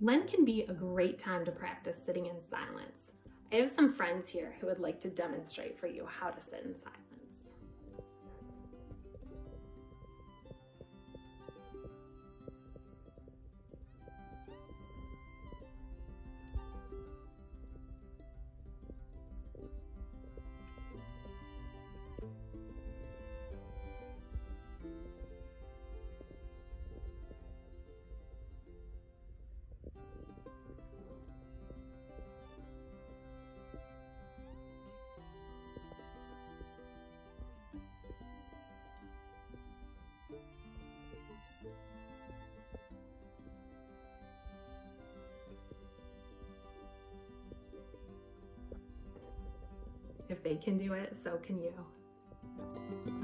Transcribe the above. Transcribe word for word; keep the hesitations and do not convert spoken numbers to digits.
Lent can be a great time to practice sitting in silence. I have some friends here who would like to demonstrate for you how to sit in silence. If they can do it, so can you.